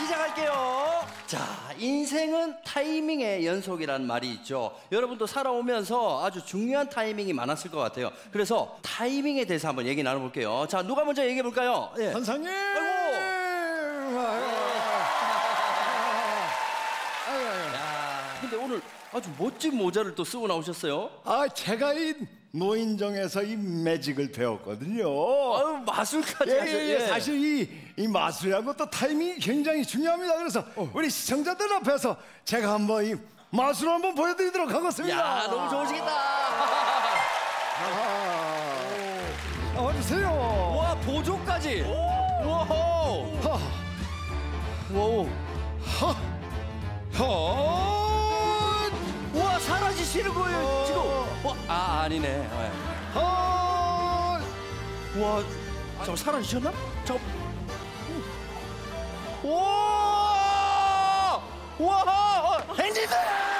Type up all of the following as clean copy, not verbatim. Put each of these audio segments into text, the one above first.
시작할게요. 자, 인생은 타이밍의 연속이라는 말이 있죠. 여러분도 살아오면서 아주 중요한 타이밍이 많았을 것 같아요. 그래서 타이밍에 대해서 한번 얘기 나눠볼게요. 자, 누가 먼저 얘기해 볼까요? 예. 선생님. 아이고. 근데 오늘 아주 멋진 모자를 또 쓰고 나오셨어요. 아, 제가 이 노인정에서 이 매직을 배웠거든요. 아유, 마술까지 하셨어요. 사실 이 마술이라는 것도 타이밍이 굉장히 중요합니다. 그래서 우리 시청자들 앞에서 제가 한번 이 마술 한번 보여드리도록 하겠습니다. 야, 너무 좋으시겠다. 와주세요. 와, 보조까지. 와우. 와우. 와, 사라지시는 거예요 지금. 아니네. 와, 잠깐 사라지셨나? 잠깐. 와, 행진들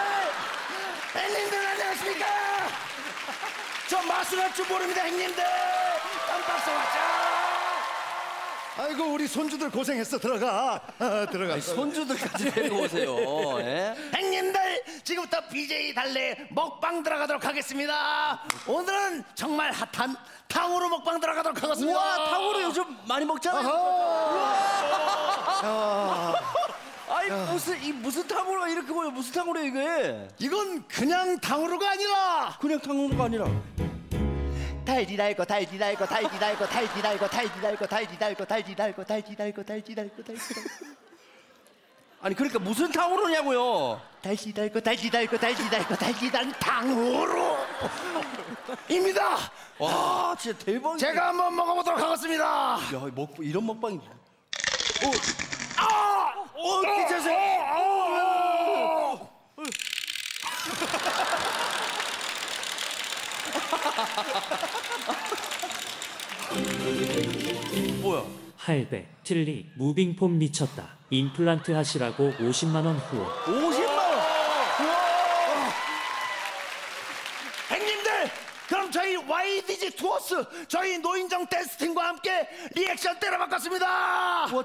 안녕하십니까? 저 마술할 줄 모릅니다, 형님들. 깜빡서 왔죠. 아이고, 우리 손주들 고생했어. 들어가. 들어가. 아니, 손주들까지 데리고 오세요. 예? 형님들, 지금부터 BJ 달래 먹방 들어가도록 하겠습니다. 오늘은 정말 핫한 탕후루 먹방 들어가도록 하겠습니다. 우와, 탕후루 요즘 많이 먹잖아요. 아이, 무슨 탕후루가 이렇게 보여? 무슨 탕후루야 이게? 이건 그냥 탕후루가 아니라 그냥 탕후루가 아니라 달디 달고 달디 달고 달디 달고 달디 달고 달디 달고 달디 달고 달디 달고 달디 달고 달디 달고 달디 달고 아니, 그러니까 무슨 탕후루냐고요? 달디 달고 달디 달고 달디 달고 달디 단 탕후루입니다. 와, 진짜 대박이다. 제가 한번 먹어보도록 하겠습니다. 야, 이런 먹방이. 괜찮으세요? 뭐야? 할배, 틀리, 무빙폼 미쳤다. 임플란트 하시라고 50만 원 후원. 50만 원. 형님들, 그럼 저희 YDG 투어스 저희 노인정 댄스 팀과 함께 리액션 때려봤겠습니다. 와,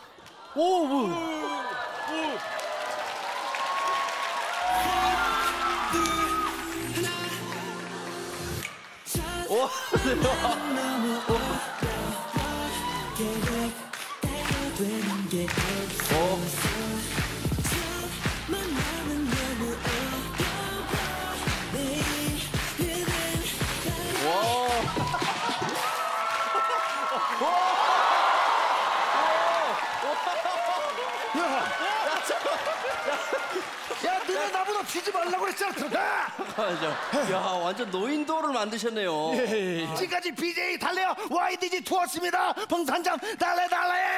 야, 너네 나보다 튀지 말라고 그랬잖아. 들어가. 야, 완전 노인도를 만드셨네요. 지금까지 BJ 달래요 YDG 투어스입니다. 봉산장 달래.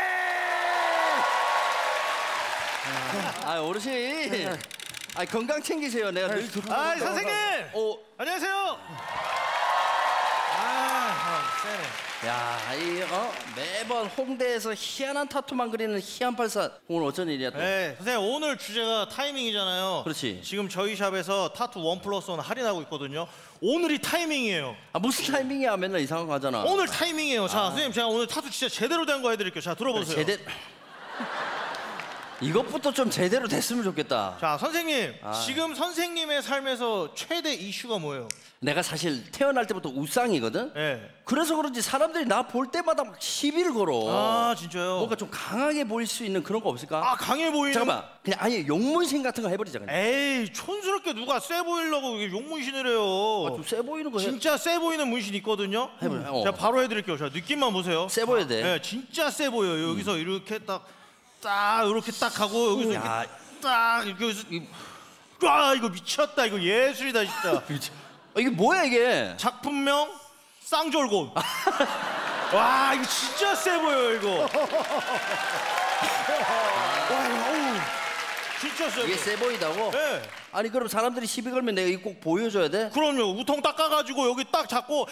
아, 어르신. 아, 건강 챙기세요. 내가 늘 듣고. 아, 선생님. 안녕하세요. 세네. 야, 매번 홍대에서 희한한 타투만 그리는 희한팔사. 오늘 어쩐 일이야 또? 네, 선생님, 오늘 주제가 타이밍이잖아요. 그렇지. 지금 저희 샵에서 타투 1+1 할인하고 있거든요. 오늘이 타이밍이에요. 아, 무슨 타이밍이야? 맨날 이상한 거 하잖아. 오늘 타이밍이에요. 자, 선생님, 제가 오늘 타투 진짜 제대로 된 거 해드릴게요. 자, 들어보세요. 이것부터 좀 제대로 됐으면 좋겠다. 자, 선생님, 지금 선생님의 삶에서 최대 이슈가 뭐예요? 내가 사실 태어날 때부터 우상이거든. 네. 그래서 그런지 사람들이 나 볼 때마다 막 시비를 걸어. 아, 진짜요? 뭔가 좀 강하게 보일 수 있는 그런 거 없을까? 아, 강해 보이는. 잠깐만, 그냥 아예 용문신 같은 거 해버리자 그냥. 에이, 촌스럽게 누가 세 보이려고 용문신을 해요. 좀 세 보이는 거 해. 진짜 세 보이는 문신 있거든요. 해봐요. 제가 바로 해드릴게요. 자, 느낌만 보세요. 세 보여야 돼. 네, 진짜 세 보여요. 여기서 이렇게 딱 이렇게 딱 하고 여기서 야. 이렇게 딱 이렇게 해서 와, 이거 미쳤다. 이거 예술이다 진짜. 이게 뭐야 이게? 작품명 쌍절곤. 와, 이거 진짜 세 보여요 이거. 와, 이거 어우, 진짜 세. 이게 보여. 세 보이다고? 네. 아니 그럼 사람들이 시비 걸면 내가 이거 꼭 보여줘야 돼? 그럼요. 우통 닦아가지고 여기 딱 잡고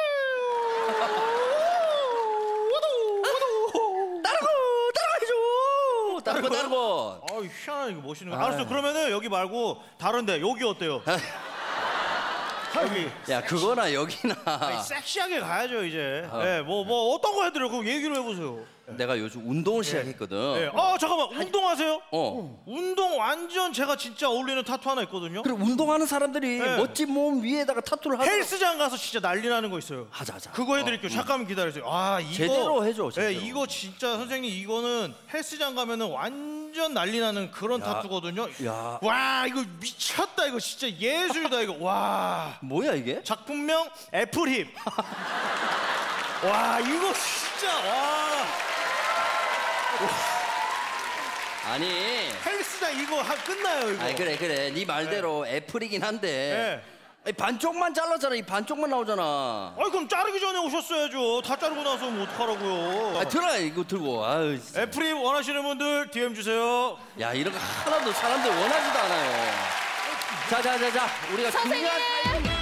따르고. 아유, 희한하네. 이거 멋있는 거. 알았어. 그러면은 여기 말고 다른데 여기 어때요? 여기. 야 그거나 여기나. 아니, 섹시하게 가야죠 이제. 네, 뭐 어떤 거 해드려? 그럼 얘기를 해보세요. 내가 요즘 운동을 시작했거든. 네. 잠깐만 운동하세요? 어. 운동 완전 제가 진짜 어울리는 타투 하나 있거든요. 그리고 운동하는 사람들이 네. 멋진 몸 위에다가 타투를 하고. 헬스장 가서 진짜 난리 나는 거 있어요. 하자. 그거 해드릴게요. 잠깐만 기다리세요. 아 이거 제대로 해줘, 제대로. 네, 이거 진짜 선생님 이거는 헬스장 가면은 완전 난리 나는 그런 타투거든요. 야. 와 이거 미쳤다 이거 진짜 예술이다 이거. 와 뭐야 이게? 작품명 애플힙. 와 이거 진짜 와 아니. 헬스장 이거 끝나요 이거. 아니 그래. 네 말대로 애플이긴 한데. 네. 아니, 반쪽만 잘랐잖아. 이 반쪽만 나오잖아. 그럼 자르기 전에 오셨어야죠. 다 자르고 나서 뭐 어떡하라고요. 들어가 이거 들고. 아유. 진짜. 애플힙 원하시는 분들 DM 주세요. 야 이런 거 하나도 사람들 원하지도 않아요. 자. 우리가 선생님! 중요한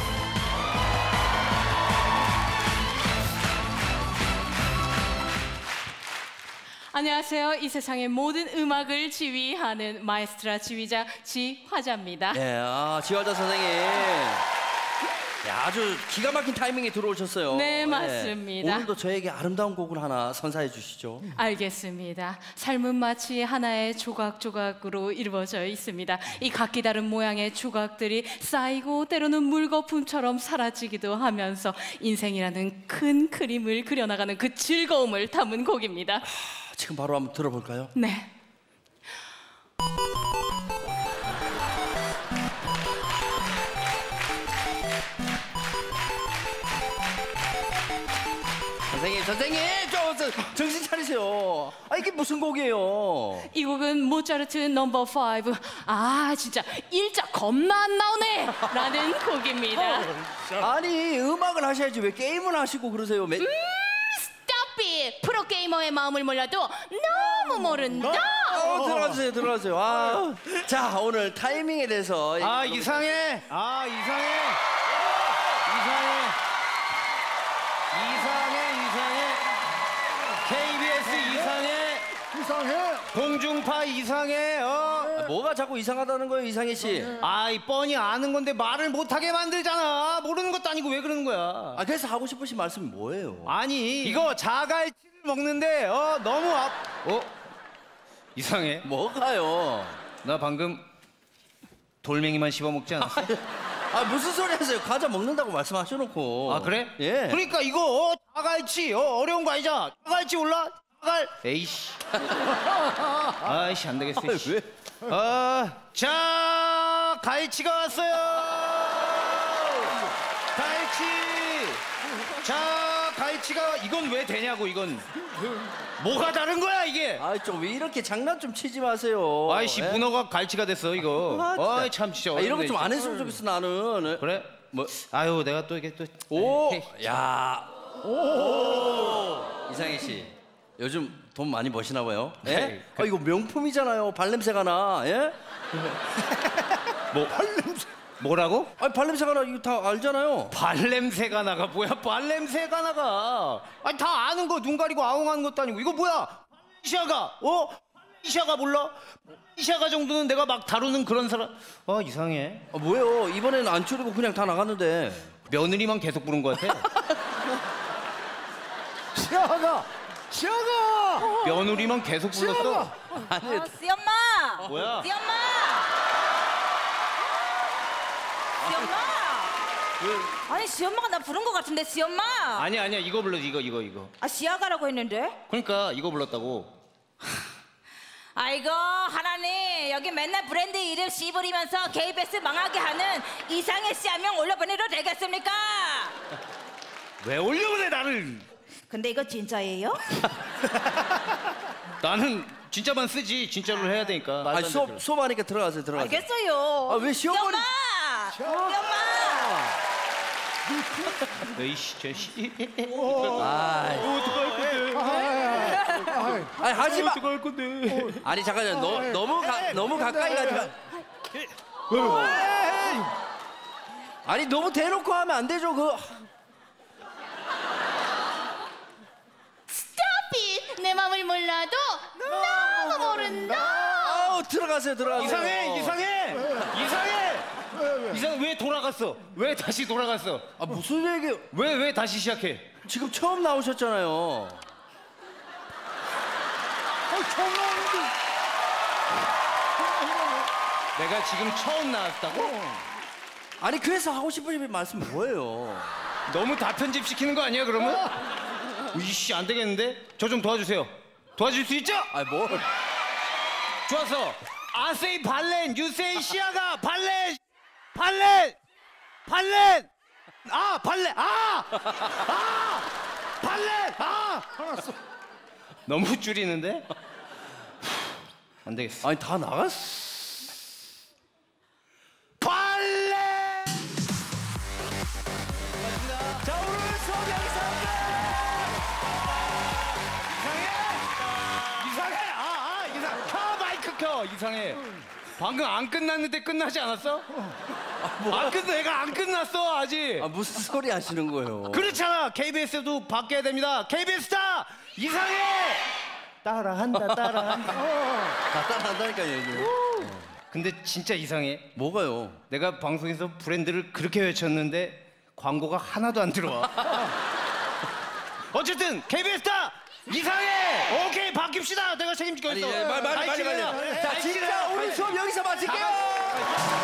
안녕하세요. 이 세상의 모든 음악을 지휘하는 마에스트라 지휘자 지화자입니다. 네, 지화자 선생님. 야, 아주 기가 막힌 타이밍에 들어오셨어요. 네, 맞습니다. 오늘도 저에게 아름다운 곡을 하나 선사해 주시죠. 알겠습니다. 삶은 마치 하나의 조각조각으로 이루어져 있습니다. 이 각기 다른 모양의 조각들이 쌓이고 때로는 물거품처럼 사라지기도 하면서 인생이라는 큰 그림을 그려나가는 그 즐거움을 담은 곡입니다. 지금 바로 한번 들어볼까요? 네. 선생님, 정신 차리세요. 이게 무슨 곡이에요? 이 곡은 모차르트 넘버 5. 아 진짜 일자 겁나 안 나오네 라는 곡입니다. 아니, 음악을 하셔야지 왜 게임을 하시고 그러세요? Stop it! 프로게이머의 마음을 몰라도 너무 모른다. 들어가세요. 자, 오늘 타이밍에 대해서 이상해. KBS 이상해. 공중파 이상해. 뭐가 자꾸 이상하다는 거예요, 이상희 씨? 이 뻔히 아는 건데 말을 못하게 만들잖아. 모르는 것도 아니고 왜 그러는 거야? 그래서 하고 싶으신 말씀이 뭐예요? 아니 이거 자갈치를 먹는데 너무 이상해. 뭐가요? 나 방금 돌멩이만 씹어 먹지 않았어? 무슨 소리 하세요? 과자 먹는다고 말씀하셔놓고. 그래? 예. 그러니까 이거 자갈치 어려운 거 아니잖아. 자갈치 몰라? 에이씨. 아이씨 안 되겠어. 왜? 자 갈치가 왔어요. 갈치가 이건 왜 되냐고 이건. 뭐가 다른 거야 이게? 좀 왜 이렇게 장난 좀 치지 마세요. 아이씨 예? 문어가 갈치가 됐어 이거. 진짜. 참 진짜 이런 거 어렵네, 좀 안 진짜. 했으면 좋겠어 나는. 그래? 뭐? 아유 내가 또 이게 또 이상희 씨, 요즘 돈 많이 버시나 봐요. 예? 네. 이거 명품이잖아요. 발냄새가 나. 예? 뭐라고? 발냄새가 나. 이거 다 알잖아요. 발냄새가 나가 뭐야? 발냄새가 나가. 다 아는 거 눈 가리고 아웅하는 것도 아니고 이거 뭐야? 발렌시아가 발렌시아가 몰라? 발렌시아가 정도는 내가 막 다루는 그런 사람. 이상해. 뭐예요? 이번에는 안 줄이고 그냥 다 나갔는데. 며느리만 계속 부른 것 같아. 시아가. 며느리만 계속 불렀어. 씨엄마! 뭐야? 씨엄마! 아니 시엄마가 나 부른 것 같은데 시엄마. 아니야 이거 불러 이거. 시아가라고 했는데. 그러니까 이거 불렀다고. 아이고 하나님 여기 맨날 브랜드 이름 씨부리면서 KBS 망하게 하는 이상해 씨 한 명 올려보내도 되겠습니까? 왜 올려보내 나를? 근데 이거 진짜예요? 나는 진짜만 쓰지 진짜로 해야 되니까. 수업하니까 들어가세요. 알겠어요. 왜 시어머니? 시엄마! 에이씨 저 씨. 하지 마. 어떡할 건데? 아니 잠깐만. 너무 가까이 가지 마. 아니 너무 대놓고 하면 안 되죠. Stop it! 내 맘을 몰라도 너무 모른다. 들어가세요. 이상해. 이상 왜 돌아갔어? 왜 다시 돌아갔어? 아 무슨 얘기? 왜 다시 시작해? 지금 처음 나오셨잖아요. 처음 나오는데. 내가 지금 처음 나왔다고? 아니 그래서 하고 싶은 말씀 뭐예요? 너무 다 편집시키는 거 아니야 그러면? 이씨 안 되겠는데? 저 좀 도와주세요. 도와줄 수 있죠? 아 뭘? 좋았어. I say 발렌, you say 시아가 발렌. 아 발렌, 발렌, 알았어. 너무 줄이는데? 안 되겠어. 아니 다 나갔어. 발렌. 자 오늘 수업 여기서 이상해. 켜 마이크 켜. 이상해. 방금 안 끝났는데 끝나지 않았어? 내가 안 끝났어 아직. 아 무슨 소리 하시는 거예요? 그렇잖아. KBS도 바뀌어야 됩니다. KBS 스타 이상해. 따라한다. 다 따라한다니까요 이제. 근데 진짜 이상해. 뭐가요? 내가 방송에서 브랜드를 그렇게 외쳤는데 광고가 하나도 안 들어와. 어쨌든 KBS 스타 이상해. 오케이 바뀝시다. 내가 책임지겠어. 빨리. 자 진짜 오늘 수업 여기서 마칠게요.